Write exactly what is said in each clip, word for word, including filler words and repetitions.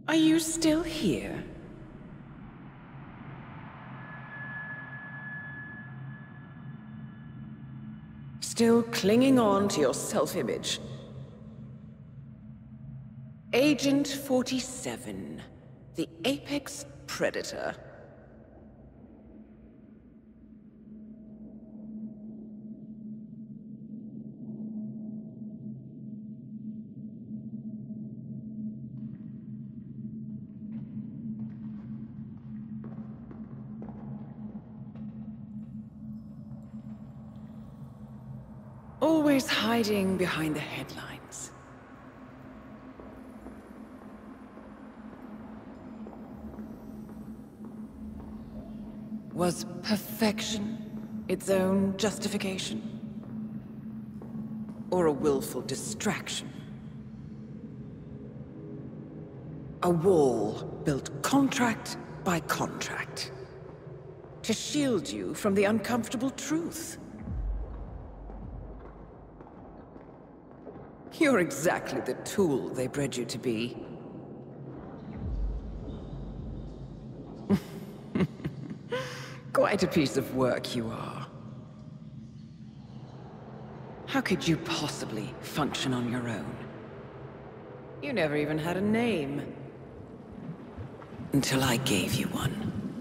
Are you still here? Still clinging on to your self-image? Agent forty-seven, the apex predator. Always hiding behind the headlines. Was perfection its own justification? Or a willful distraction? A wall built contract by contract to shield you from the uncomfortable truth. You're exactly the tool they bred you to be. Quite a piece of work you are. How could you possibly function on your own? You never even had a name. Until I gave you one.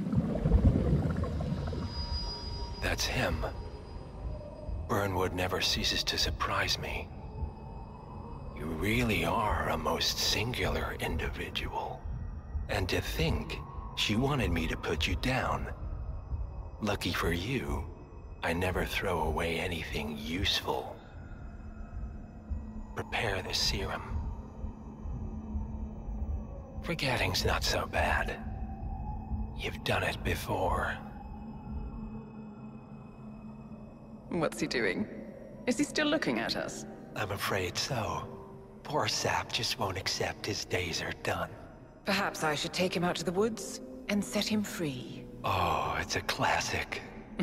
That's him. Burnwood never ceases to surprise me. You really are a most singular individual. And to think, she wanted me to put you down. Lucky for you, I never throw away anything useful. Prepare the serum. Forgetting's not so bad. You've done it before. What's he doing? Is he still looking at us? I'm afraid so. Poor sap just won't accept his days are done. Perhaps I should take him out to the woods and set him free. Oh, it's a classic.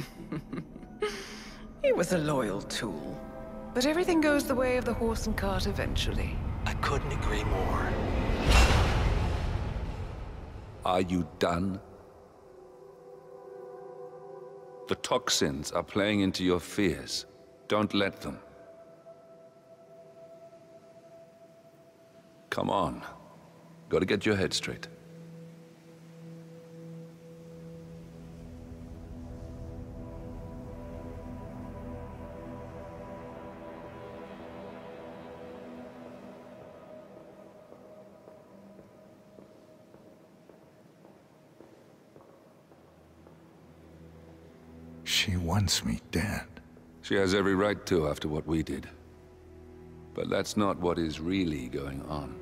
He was a loyal tool. But everything goes the way of the horse and cart eventually. I couldn't agree more. Are you done? The toxins are playing into your fears. Don't let them. Come on. Gotta get your head straight. She wants me dead. She has every right to after what we did. But that's not what is really going on.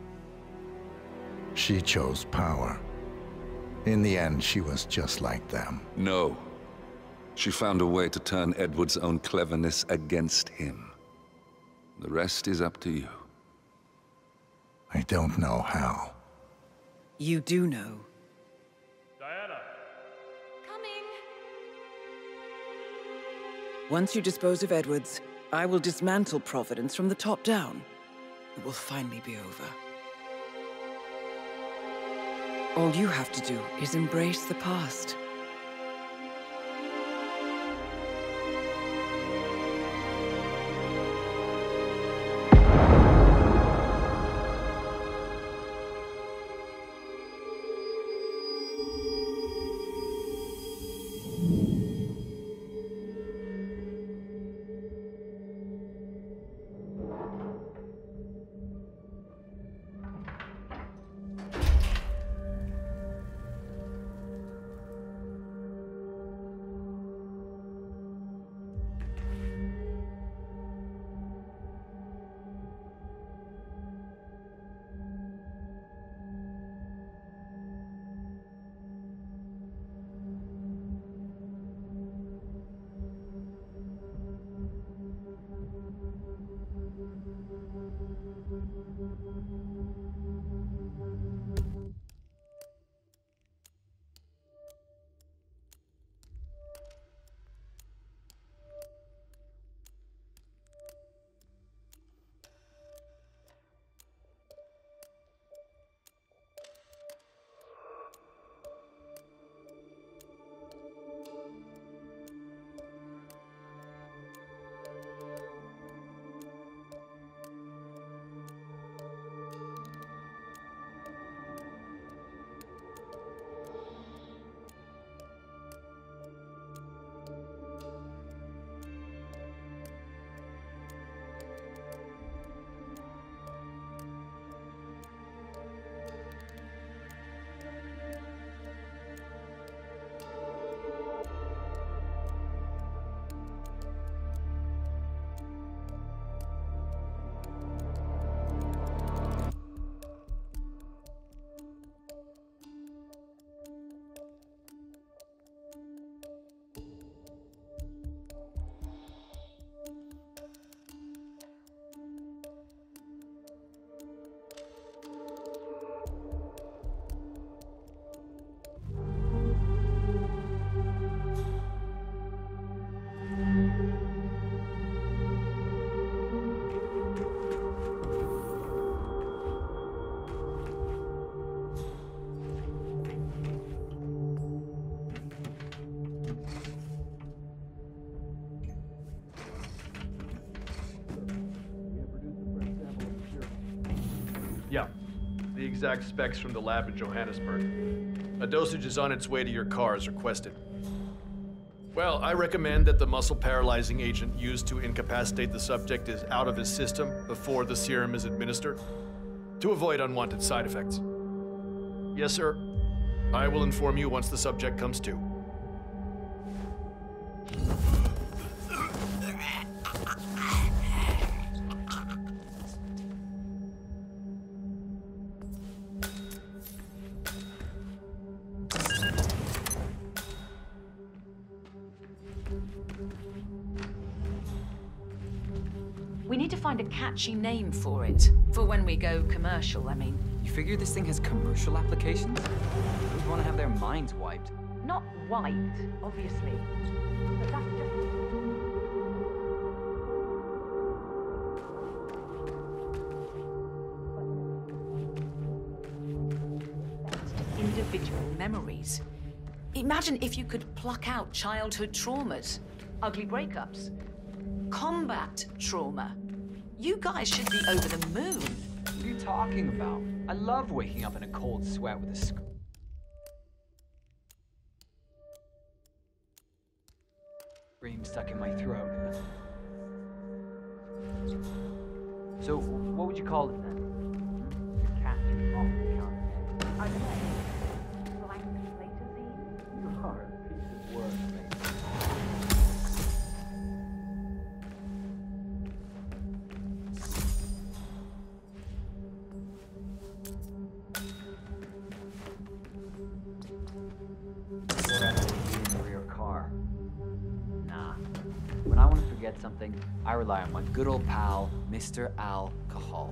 She chose power. In the end, she was just like them. No. She found a way to turn Edward's own cleverness against him. The rest is up to you. I don't know how. You do know. Diana! Coming! Once you dispose of Edwards, I will dismantle Providence from the top down. It will finally be over. All you have to do is embrace the past. The exact specs from the lab in Johannesburg. A dosage is on its way to your car as requested. Well, I recommend that the muscle-paralyzing agent used to incapacitate the subject is out of his system before the serum is administered, to avoid unwanted side effects. Yes, sir. I will inform you once the subject comes to. We need to find a catchy name for it. For when we go commercial, I mean. You figure this thing has commercial applications? Who'd want to have their minds wiped? Not wiped, obviously. But that's just... individual memories. Imagine if you could pluck out childhood traumas, ugly breakups, combat trauma. You guys should be over the moon. What are you talking about? I love waking up in a cold sweat with a sc- scream stuck in my throat. So, what would you call it then? Cat off the counter. I don't know. Blank slatersy? You are a piece of work, mate. When I want to forget something, I rely on my good old pal, Mister Alcohol.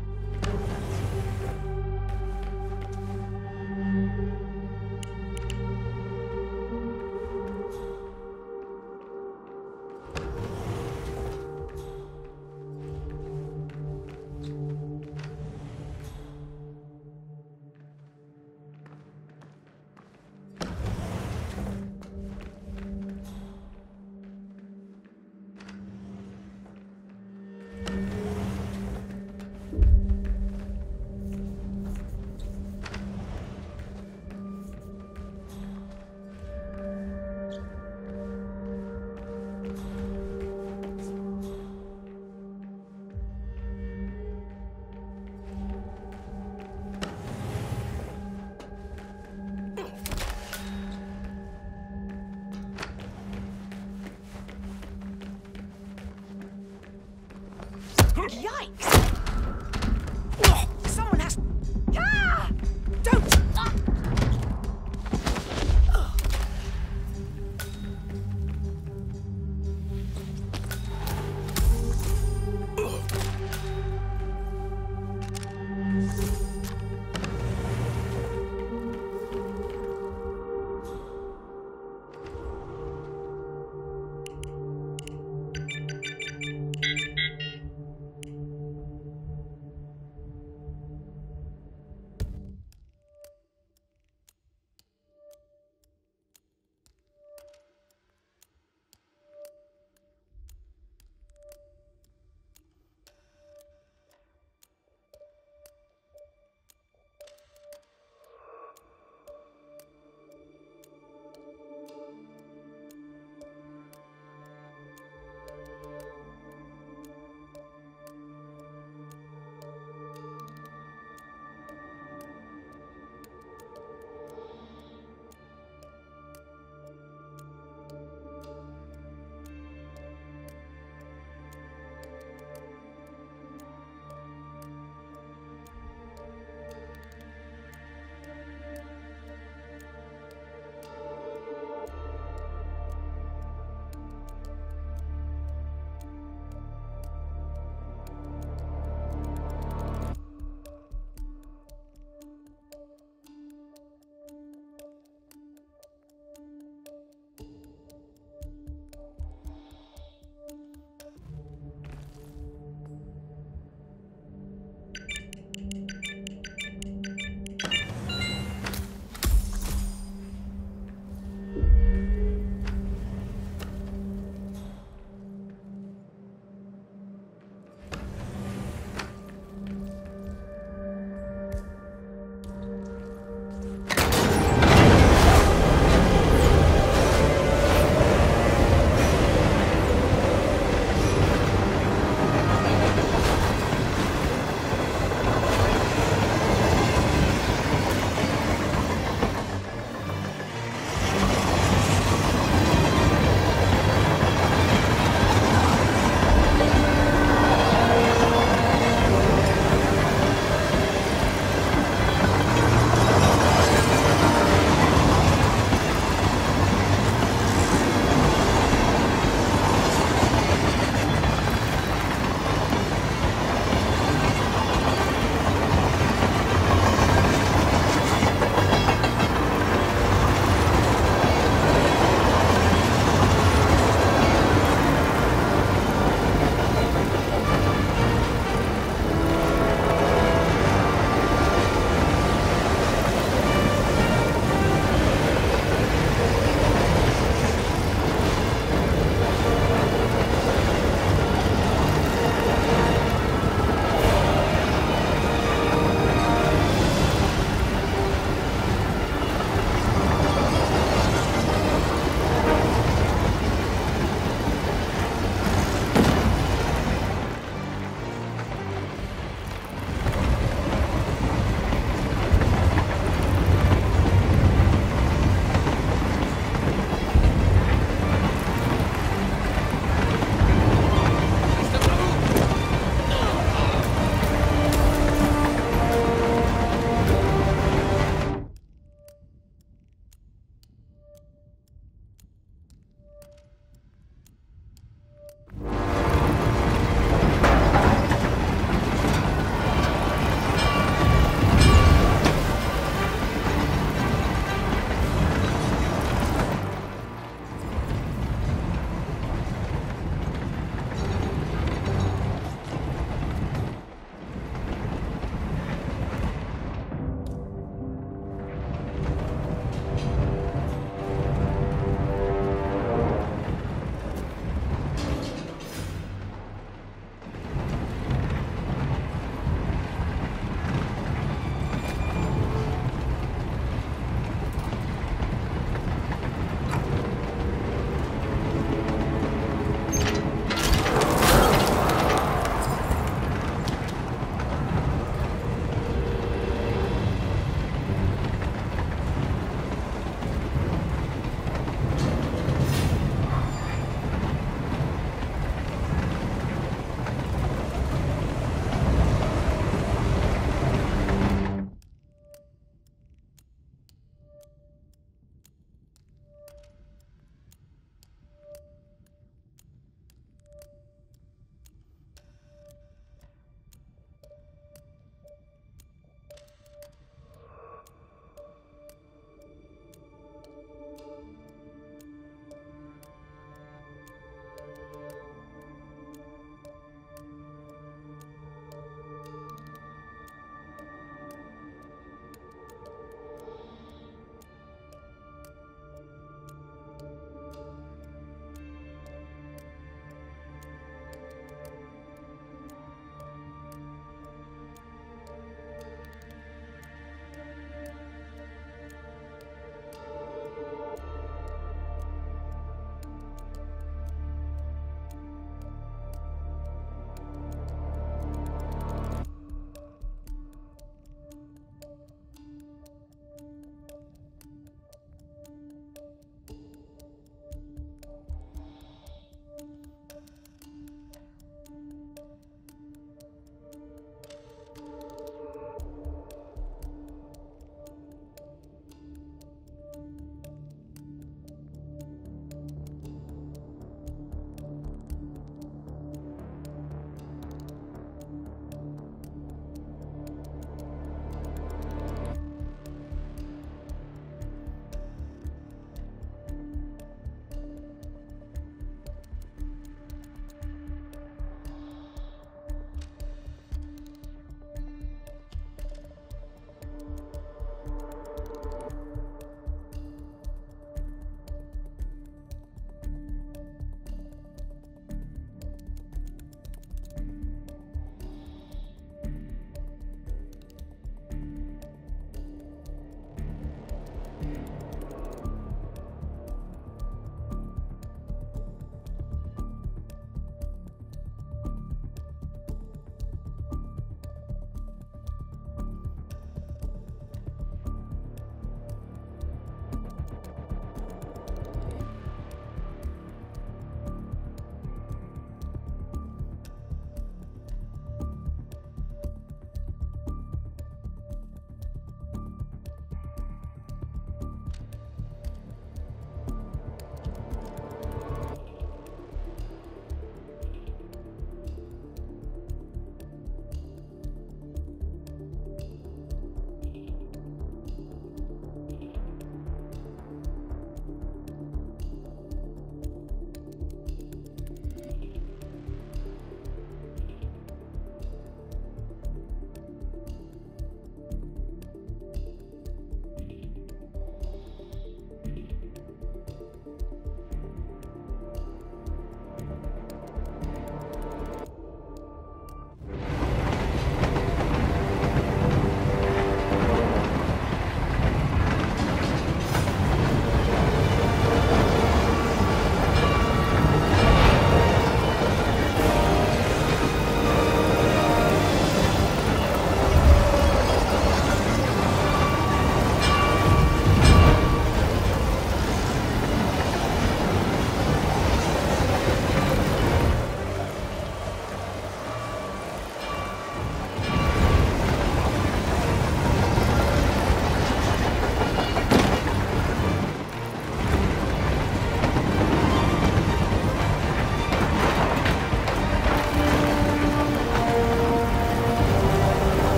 Yikes! Someone has... Ah! Don't! Ah!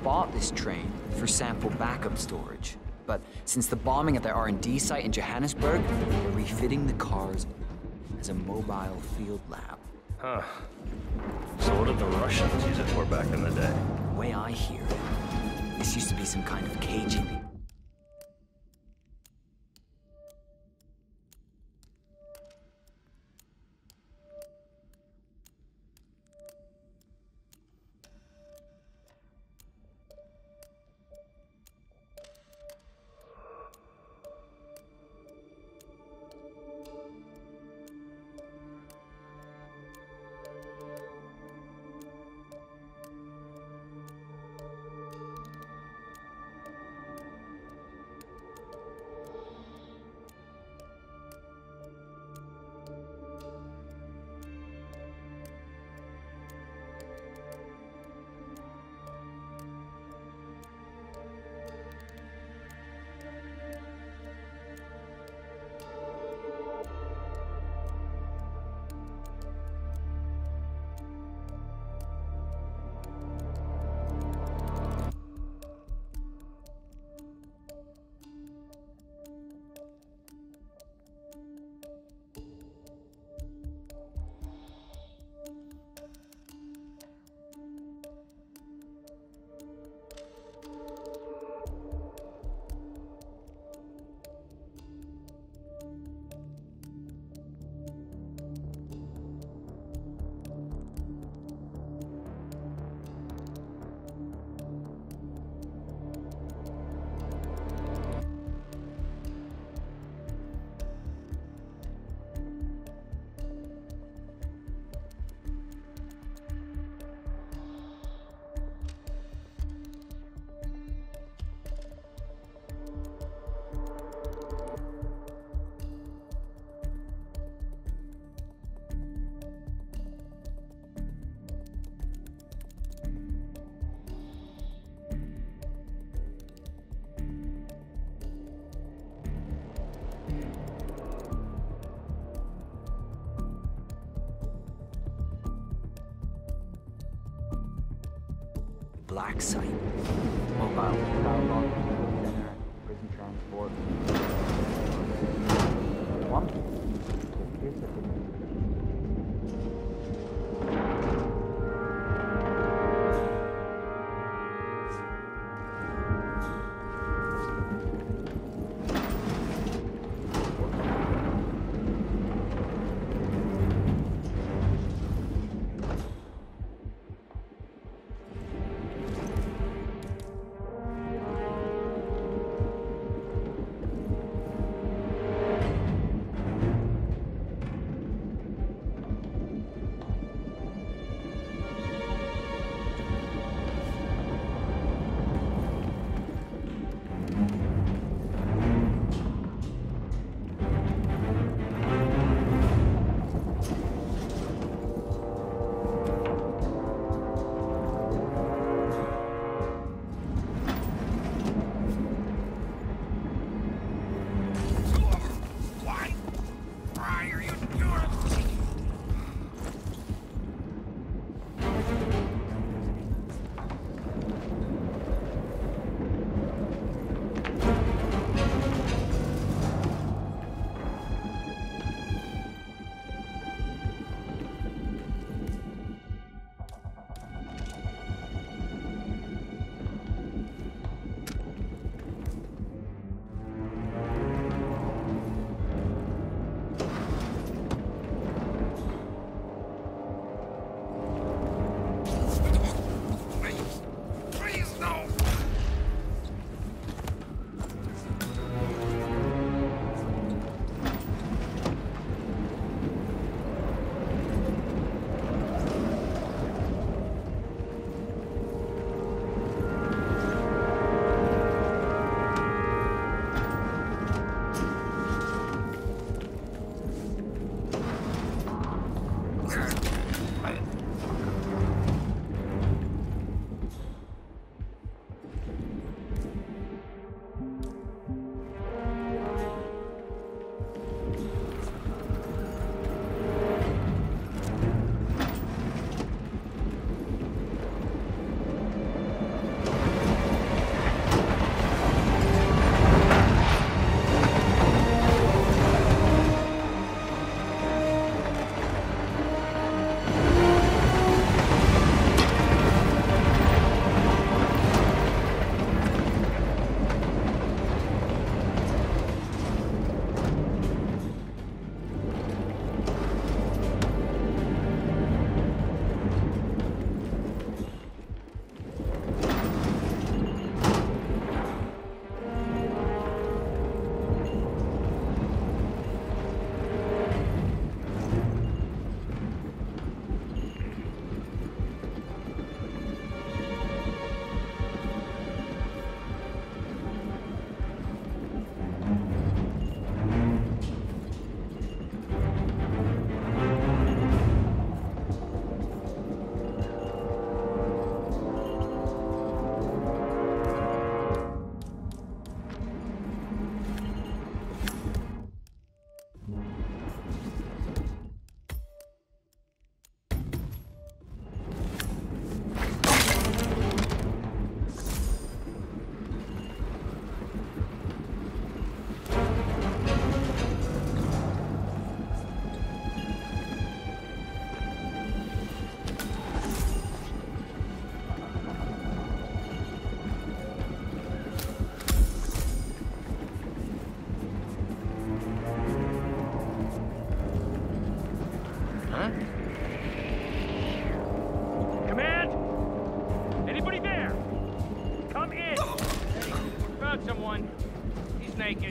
bought this train for sample backup storage. But since the bombing at their R and D site in Johannesburg, they're refitting the cars as a mobile field lab. Huh. So what did the Russians use it for back in the day? The way I hear it, this used to be some kind of caging. Black site. Mobile dialogue, center, prison transport. One.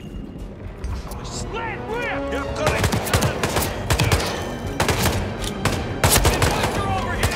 alive! Slant whip! Yep, got it! Get over here!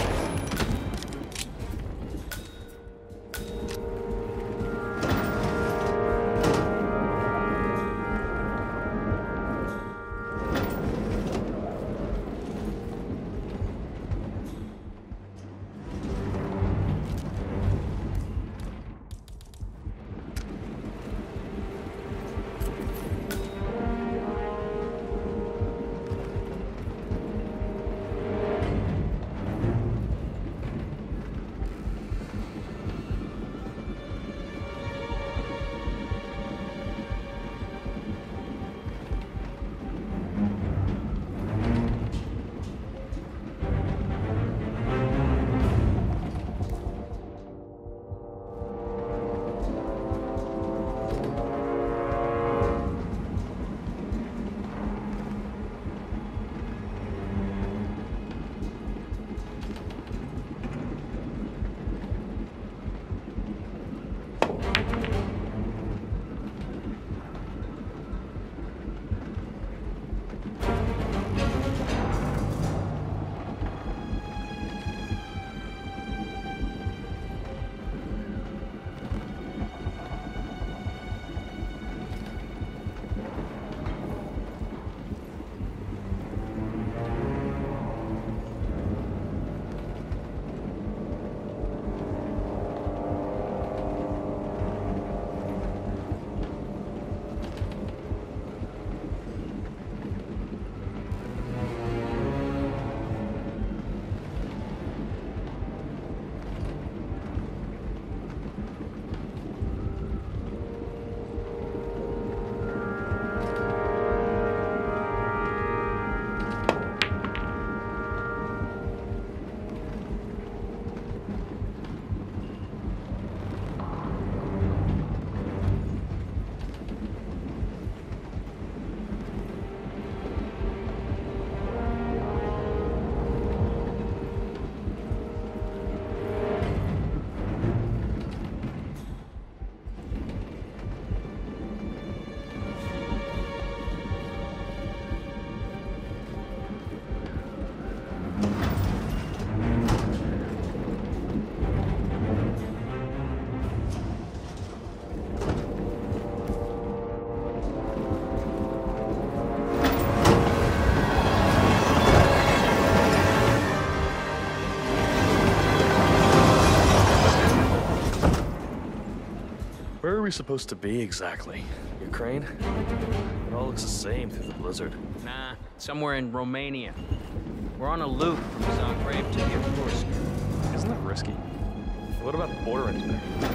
Where are we supposed to be exactly? Ukraine? It all looks the same through the blizzard. Nah, somewhere in Romania. We're on a loop from Zagreb to Irkutsk. Isn't that risky? What about the border inspector?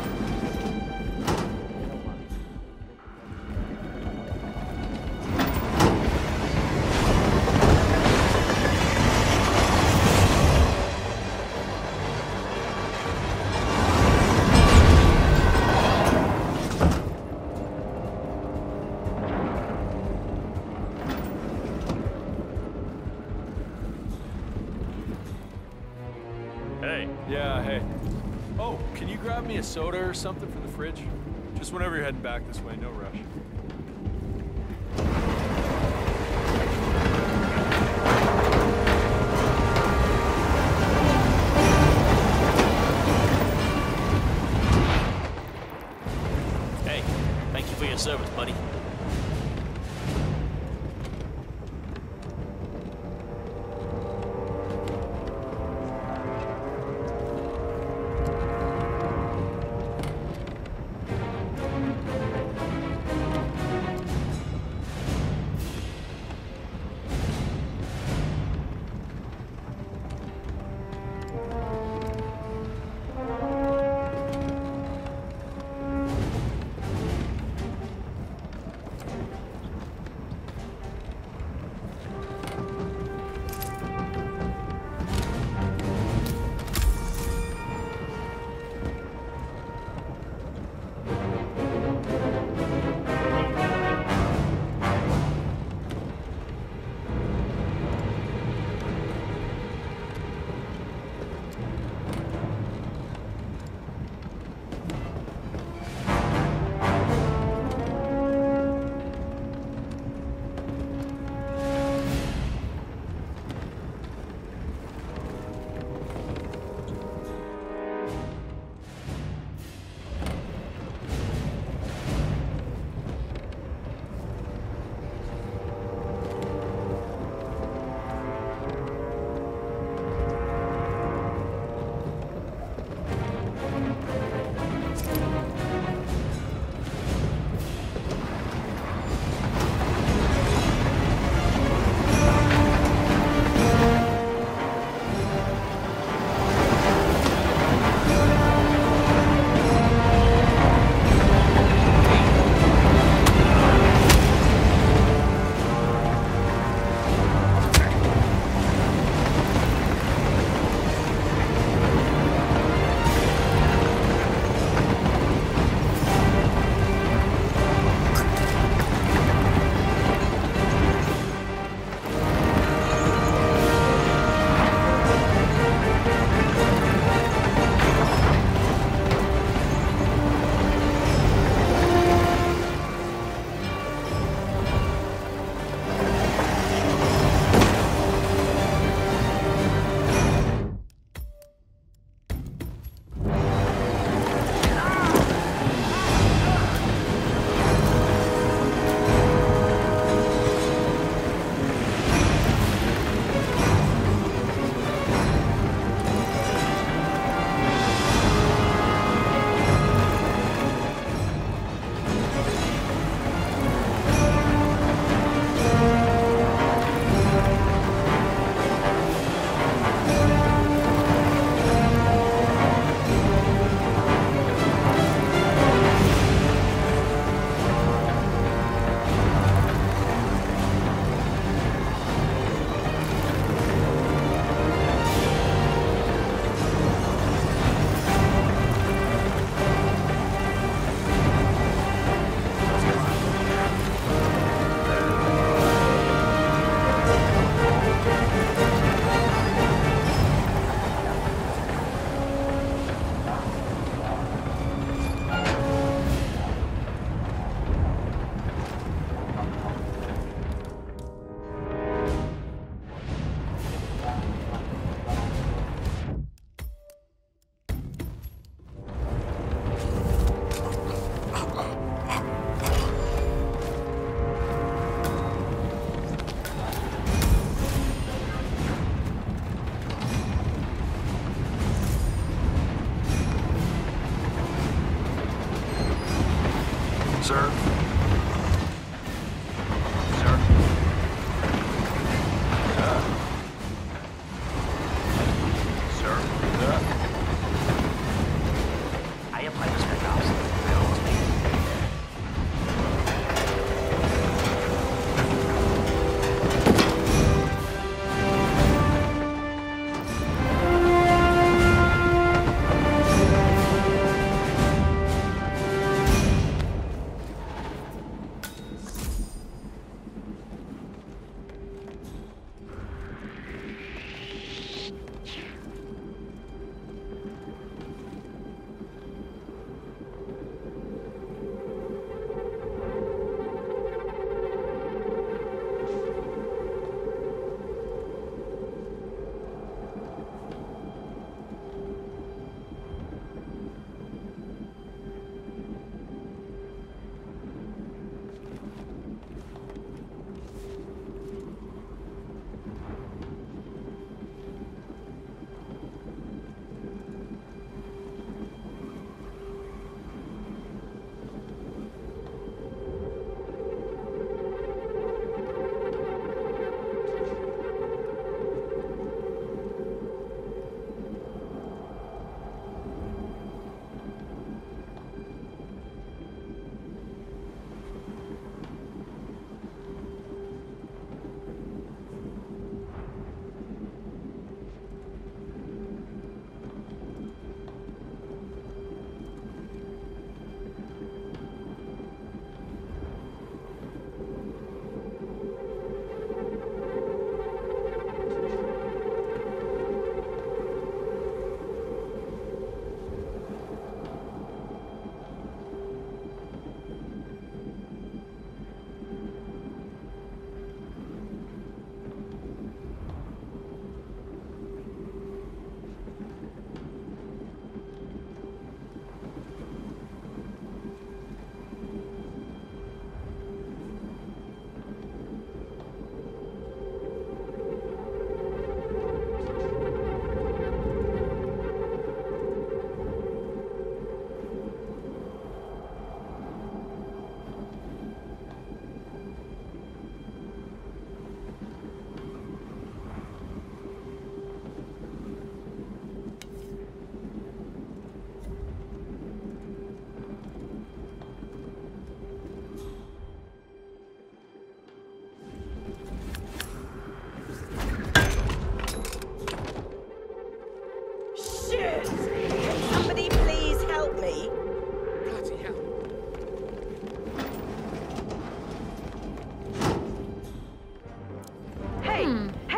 Yeah, hey. Oh, can you grab me a soda or something from the fridge? Just whenever you're heading back this way, no rush. Hey, thank you for your service, buddy.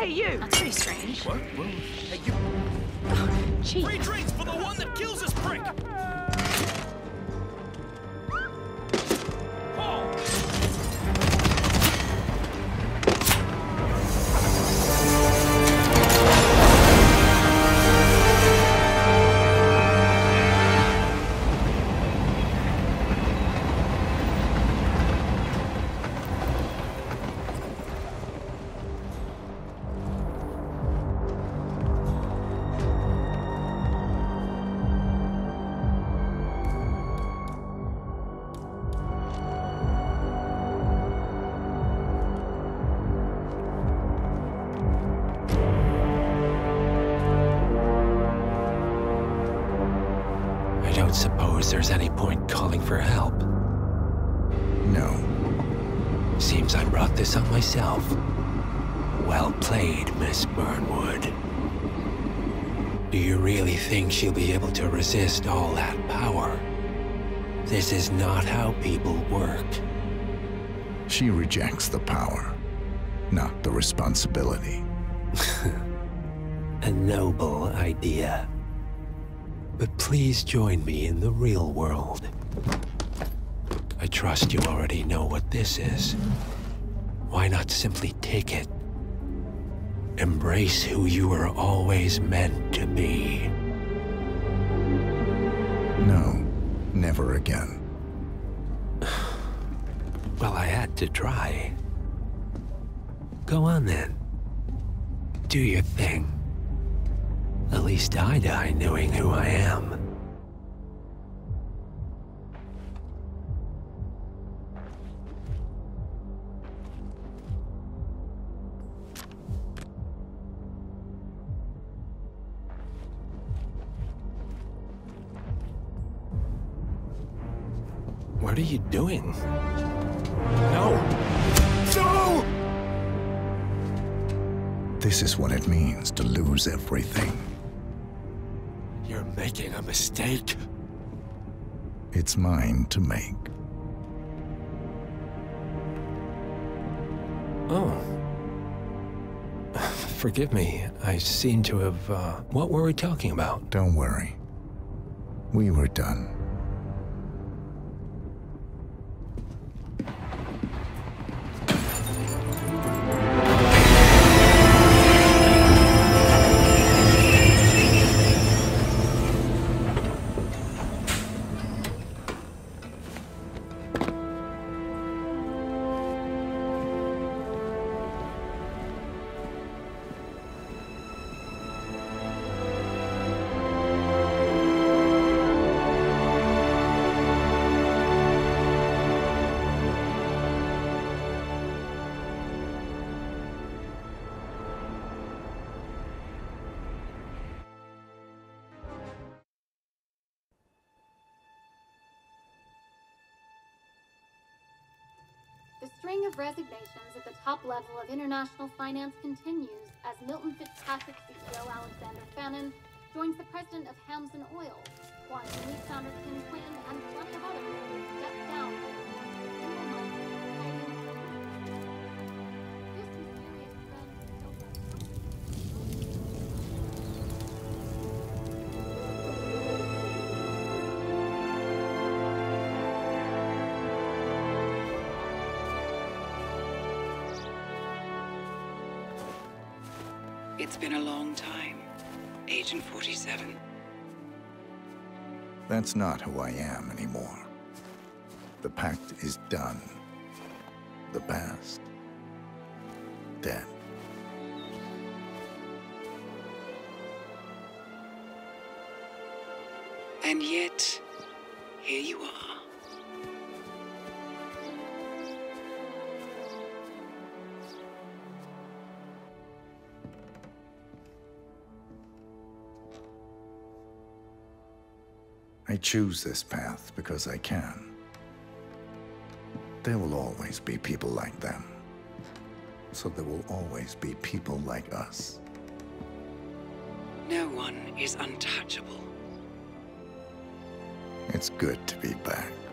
you! That's pretty strange. What? What? Hey, you... Cheap. Free drinks for the one that kills this prick! I don't suppose there's any point calling for help. No. Seems I brought this on myself. Well played, Miss Burnwood. Do you really think she'll be able to resist all that power? This is not how people work. She rejects the power, not the responsibility. A noble idea. But please join me in the real world. I trust you already know what this is. Why not simply take it? Embrace who you were always meant to be. No, never again. Well, I had to try. Go on then. Do your thing. At least I die knowing who I am. What are you doing? No! No! This is what it means to lose everything. You're making a mistake. It's mine to make. Oh. Forgive me. I seem to have, uh... What were we talking about? Don't worry. We were done. The string of resignations at the top level of international finance continues as Milton Fitzpatrick C E O Alexander Fannin joins the president of Hamson Oil, Quantum Leap founder Tim Quinn, and plenty of others step down. Single month, hiding. This mysterious It's been a long time, Agent forty-seven. That's not who I am anymore. The pact is done. The past, dead. And yet, here you are. I choose this path because I can. There will always be people like them. So there will always be people like us. No one is untouchable. It's good to be back.